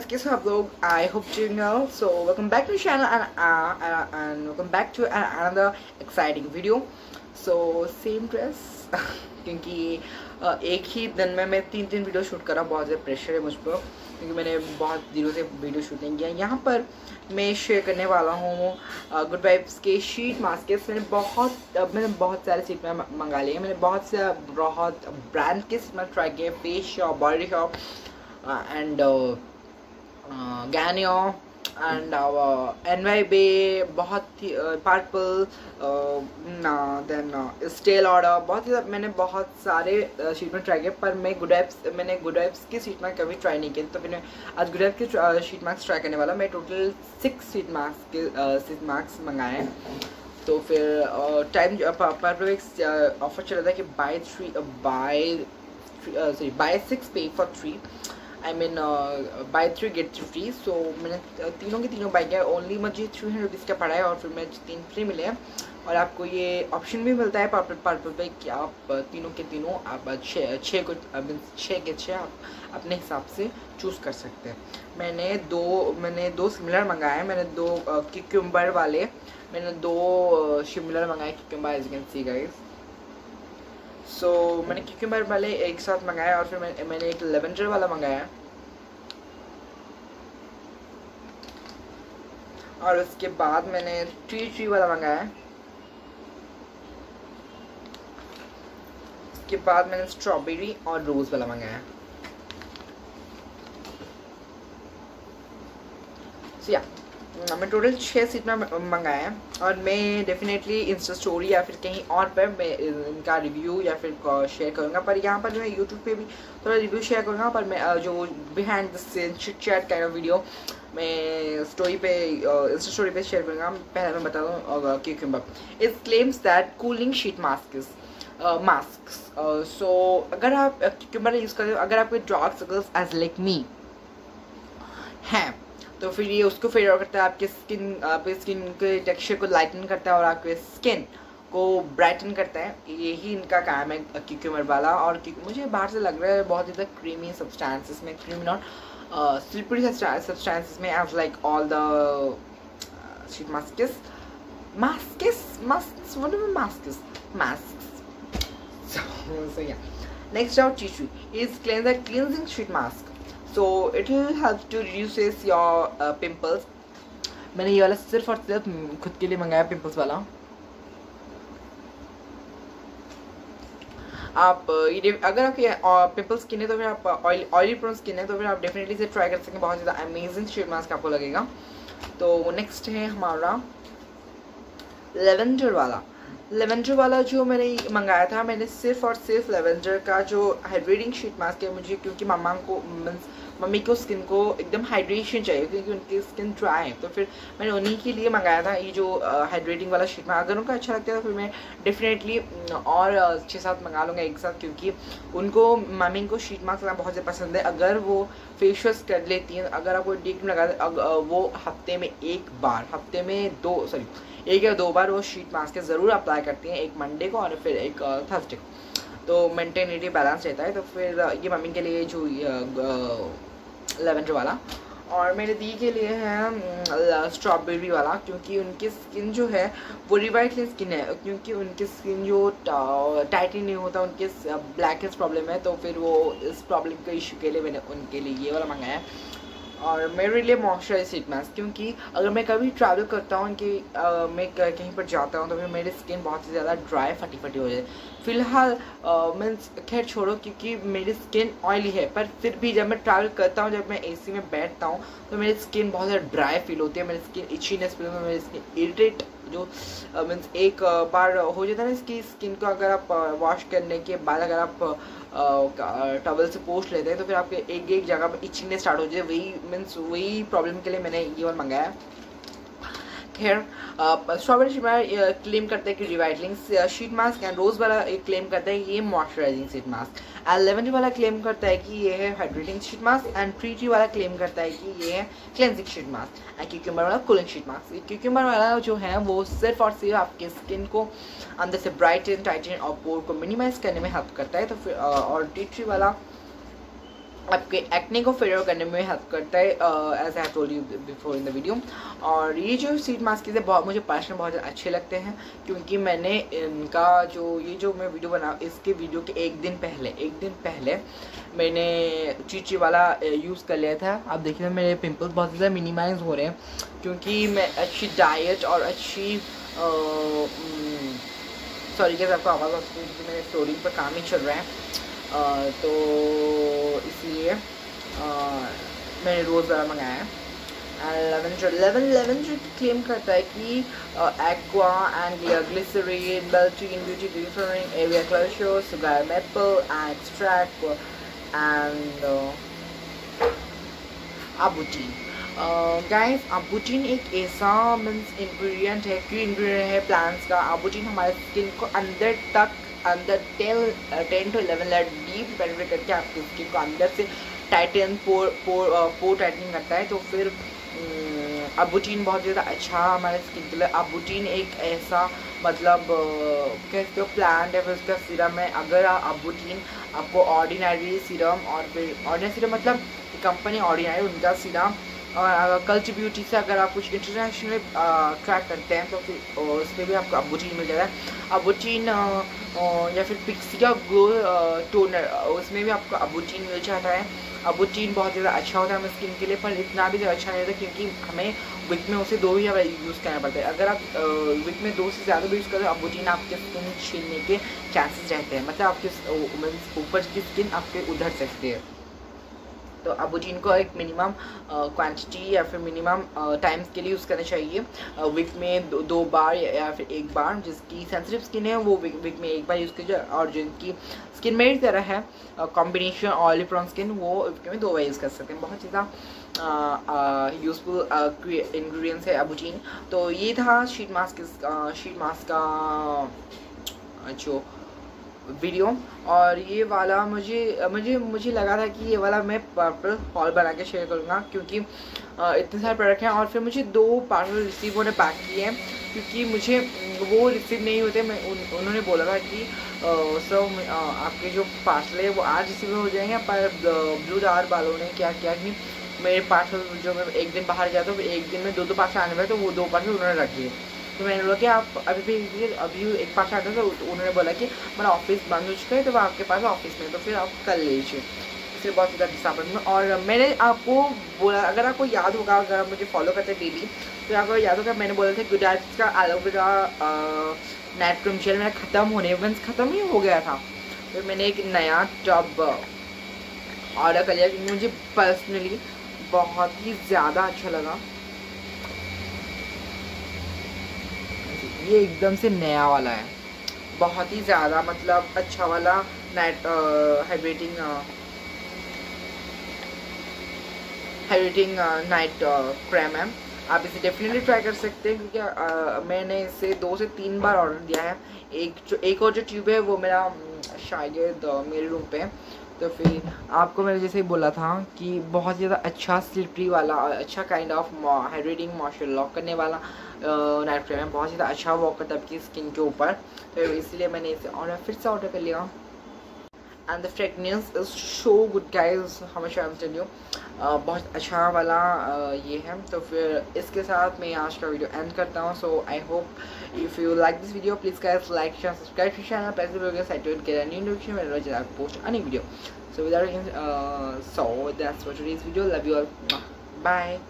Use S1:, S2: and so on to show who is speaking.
S1: कैसे हो आप लोग? I hope doing well. So welcome back to channel and welcome back to another exciting video. So same dress क्योंकि एक ही दिन में मैं तीन वीडियो शूट कर रहा हूँ. बहुत ज़्यादा प्रेशर है मुझ पर क्योंकि मैंने बहुत दिनों से वीडियो शूट नहीं किया. यहाँ पर मैं शेयर करने वाला हूँ गुड वाइब्स के शीट मास्क. मैंने बहुत सारे शीट में मंगा लिए. मैंने बहुत ब्रांड के ट्राई किए. Face shop, body shop and Ganyo and NYB, बहुत ही Purple, then Stale Order. मैंने बहुत सारे शीट में ट्राई किए, पर मैंने गुड वाइब्स की शीट मास्क कभी ट्राई नहीं किए. तो मैंने आज गुड वाइब्स के शीट मास्क ट्राई करने वाला. मैं टोटल 6 शीट मास्क मंगाए हैं. तो फिर टाइम पर ऑफर चल रहा था कि buy 6 pay for 3. I mean buy 3 get 3 free. सो मैंने तीनों के तीनों बाई किया. ओनली मुझे 300 रुपीज़ का पड़ा है और फिर मैं 3 फ्री मिले हैं. और आपको ये ऑप्शन भी मिलता है पर्पल पे कि आप तीनों के तीनों आप 6 के 6 आप अपने हिसाब से चूज़ कर सकते हैं. मैंने दो सिमिलर मंगाए हैं. मैंने 2 क्यूकम्बर वाले, मैंने 2 सिमिलर मंगाए cucumber, as you can see guys. So मैंने क्यूकम्बर वाले एक साथ मंगाया और फिर मैंने एक लेवेंडर वाला मंगाया और उसके बाद मैंने ट्री वाला मंगाया. उसके बाद मैंने स्ट्रॉबेरी और रोज़ वाला मंगाया. सो या मैं टोटल 6 सीट में मंगाया है. और मैं डेफिनेटली इंस्टा स्टोरी या फिर कहीं और पर मैं इनका रिव्यू या फिर शेयर करूँगा. पर यहाँ पर जो है यूट्यूब पे भी थोड़ा रिव्यू शेयर करूँगा. पर मैं जो behind the scene chit chat kind of video मैं स्टोरी पे इंस्टा स्टोरी पे शेयर करूँगा. पहले मैं बता दूँ cucumber it claims that cooling sheet mask. So अगर आप क्यूकम्बर यूज़ करते हो, अगर आपके dark circles as like me हैं, तो फिर ये उसको फेवर करता है. आपके स्किन के टेक्सचर को लाइटन करता है और आपके स्किन को ब्राइटन करता है. यही इनका काम है क्यूकम्बर वाला. और मुझे बाहर से लग रहा है बहुत ज़्यादा क्रीमी सब्सटेंसेस में, क्रीमी नॉट स्लिपरी सब्सटेंसेस में, as like all the sheet masks. So yeah, next out tissue is cleansing sheet mask. So it will help to reduces your pimples. मैंने ये वाला सिर्फ और सिर्फ खुद के लिए मंगाया, पिंपल्स वाला. आप ये अगर आपके पिंपल्स स्किन है तो फिर आप ऑयली प्रोन स्किन है तो फिर आप डेफिनेटली इसे ट्राई कर सकते हैं. बहुत ज़्यादा अमेजिंग शीट मास्क आपको लगेगा. तो नेक्स्ट है हमारा लेवेंडर वाला जो मैंने मंगाया था. मैंने सिर्फ और सिर्फ लेवेंडर का जो हाइड्रेटिंग शीट मास्क है, मुझे क्योंकि मम्मी को स्किन को एकदम हाइड्रेशन चाहिए क्योंकि उनकी स्किन ड्राई है. तो फिर मैंने उन्हीं के लिए मंगाया था ये जो हाइड्रेटिंग वाला शीट मास्क. अगर उनको अच्छा लगता है तो फिर मैं डेफिनेटली और 6-7 मंगा लूँगा एक साथ, क्योंकि उनको मम्मी को शीट मास्क लगाना बहुत ज़्यादा पसंद है. अगर वो फेस वॉश कर लेती हैं, अगर आपको डीप लगा वो हफ्ते में 1 या 2 बार वो शीट मास्क ज़रूर अप्लाई करती हैं. एक मंडे को और फिर एक थर्सडे को. तो मेंटेनिटी बैलेंस रहता है. तो फिर ये मम्मी के लिए जो लेवेंडर वाला, और मेरे दी के लिए है स्ट्रॉबेरी वाला, क्योंकि उनकी स्किन जो है वो रिवाइटली स्किन है. क्योंकि उनकी स्किन जो टाइटली नहीं होता, उनके ब्लैकेस्ट प्रॉब्लम है. तो फिर वो इस प्रॉब्लम के इशू के लिए मैंने उनके लिए ये वाला मंगाया. और मेरे लिए मॉइस्चराइज शीट मास्क, क्योंकि अगर मैं कभी ट्रैवल करता हूँ कि मैं कहीं पर जाता हूँ तो फिर मेरी स्किन बहुत ही ज़्यादा ड्राई फटी हो जाए. फ़िलहाल मीन्स खैर छोड़ो, क्योंकि मेरी स्किन ऑयली है, पर फिर भी जब मैं ट्रैवल करता हूँ, जब मैं एसी में बैठता हूँ तो मेरी स्किन बहुत ज़्यादा ड्राई फील होती है. मेरी स्किन इचीनेस फील होती है, मेरी स्किन इरिटेट जो मीन्स एक बार हो जाता है ना इसकी स्किन को. अगर आप वॉश करने के बाद अगर आप टॉवल से पोंछ लेते हैं तो फिर आपके एक जगह पर इचिंग स्टार्ट हो जाए. वही प्रॉब्लम के लिए मैंने ये वाला मंगाया. खैर स्ट्रॉबेरी शीट मास्क क्लेम करता है कि revitalising sheet mask, and rose वाला क्लेम करता है कि ये moisturising sheet mask, and lavender वाला क्लेम करता है कि ये है hydrating sheet mask, and tree वाला क्लेम करता है कि ये है cleansing sheet mask, and cucumber वाला कूलिंग शीट मास्क. क्यूकम्बर वाला जो है वो सिर्फ और सिर्फ आपके स्किन को अंदर से ब्राइटन, टाइटन और पोर को मिनिमाइज करने में हेल्प करता है. तो फिर और टी वाला आपके एक्ने को फेयर करने में हेल्प करता है, as I told you before in the video. और ये जो शीट मास्क है बहुत मुझे पर्सनल बहुत अच्छे लगते हैं, क्योंकि मैंने इनका जो मैं वीडियो बना इसके वीडियो के एक दिन पहले मैंने चीची वाला यूज़ कर लिया था। आप देखिए मेरे पिंपल्स बहुत ज़्यादा मिनिमाइज हो रहे हैं, क्योंकि मैं अच्छी डाइट और अच्छी सॉरी क्या आपको आवाज़ आ सकती है, क्योंकि मेरे फ्लोरिंग पर काम ही चल रहा है। तो इसलिए मैंने रोज़ ज़रा मंगाया है। लेवन जो क्लेम करता है कि एक्वा एंड ग्लिसरीन, बेल्टीन, ब्यूटी ग्लिसरीन, एविया क्लोशो, sugar maple extract and arbutin. Guys arbutin एक ऐसा मीन्स इंग्रेडिएंट है, की इंग्रेडिएंट है प्लांट्स का। अबुटीन हमारे स्किन को अंदर 10 to 11 लेयर डीप पेनिट्रेट करके आपकी स्किन को अंदर से टाइटन पोर टाइटनिंग करता है। तो फिर अबुटीन बहुत ज़्यादा अच्छा हमारे स्किन के लिए। अबुटीन एक ऐसा मतलब क्या प्लांट है, फिर उसका सीरम है। अगर अबुटीन आपको ऑर्डिनरी सीरम और फिर ऑर्डिनरी सीरम मतलब कंपनी ऑर्डिनरी उनका सीरम और कल्च ब्यूटी से अगर आप कुछ इंटरनेशनल ट्रैक करते हैं तो फिर उसमें भी आपको अबुटीन मिल जाएगा। अबुटीन या फिर पिक्सिया ग्लो टोनर उसमें भी आपको अबुटीन मिल जाता है। अबुटीन बहुत ज़्यादा अच्छा होता है हमें स्किन के लिए, पर इतना भी अच्छा नहीं होता, क्योंकि हमें वीक में उसे 2 ही बार यूज़ करना पड़ता है। अगर आप वीक में 2 से ज़्यादा भी यूज़ करें तो अबुटीन आपके स्किन छीनने के चांसेस रहते हैं, मतलब आपके ऊपर की स्किन आपके उधर सकती है। तो अबुटीन को एक मिनिमम क्वांटिटी या फिर मिनिमम टाइम्स के लिए यूज़ करना चाहिए। वीक में 2 बार या फिर 1 बार। जिसकी सेंसिटिव स्किन है वो वीक में 1 बार यूज़ कीजिए, और जिनकी स्किन मेरी तरह है कॉम्बिनेशन ऑयली प्रॉन स्किन, वो वीक में 2 बार यूज़ कर सकते हैं। बहुत ज़्यादा यूज़फुल इंग्रेडिएंट्स है अबुटीन। तो ये था शीट मास्क का जो वीडियो। और ये वाला मुझे लगा था कि ये वाला मैं पर्पल हॉल बना के शेयर करूँगा, क्योंकि इतने सारे प्रोडक्ट हैं। और फिर मुझे 2 पार्सल रिसीव होने बाकी हैं, क्योंकि मुझे वो रिसीव नहीं होते। उन्होंने बोला था कि सर आपके जो पार्सल है वो आज रिसीव हो जाएंगे, पर ब्लू डार वालों ने क्या किया कि मेरे पार्सल जो मैं एक दिन बाहर गया तो एक दिन में 2 पार्सल आने वाले, तो वो 2 पार्सल उन्होंने रख दिए। तो मैंने बोला कि आप अभी एक पास आता था, तो उन्होंने बोला कि मेरा ऑफिस बंद हो चुका है, तो वो आपके पास ऑफिस में, तो फिर आप कर लीजिए। इसलिए बहुत ज़्यादा डिसअपॉइंटमेंट। और मैंने आपको बोला, अगर आपको याद होगा, अगर आप मुझे फॉलो करते डेली तो आपको याद होगा मैंने बोला था गुडाइट्स का एलोवेरा नाइट क्रीम जेल मेरा ख़त्म ही हो गया था। तो मैंने एक नया टब ऑर्डर कर लिया, क्योंकि मुझे पर्सनली बहुत ही ज़्यादा अच्छा लगा। ये एकदम से नया वाला है, बहुत ही ज़्यादा मतलब अच्छा वाला नाइट हाइड्रेटिंग नाइट क्रीम है। आप इसे डेफिनेटली ट्राई कर सकते हैं, क्योंकि मैंने इसे 2 से 3 बार ऑर्डर दिया है। एक और जो ट्यूब है वो मेरा शायद मेरे रूम पे है। तो फिर आपको मैंने जैसे ही बोला था कि बहुत ज़्यादा अच्छा स्लिपरी वाला अच्छा kind of hydrating moisture lock करने वाला नाइट क्रीम है, बहुत ज़्यादा अच्छा वर्क करता है आपकी स्किन के ऊपर। तो इसलिए मैंने इसे फिर से ऑर्डर कर लिया। And the fragrance is so good guys, हमेशा आई टेल यू बहुत अच्छा वाला ये है। तो फिर इसके साथ मैं आज का वीडियो एंड करता हूँ। So I hope if you like this video please guys like share subscribe to channel, press the bell side to get a new notification whenever I post a new video. So without so that's for today's video. Love you all. Bye.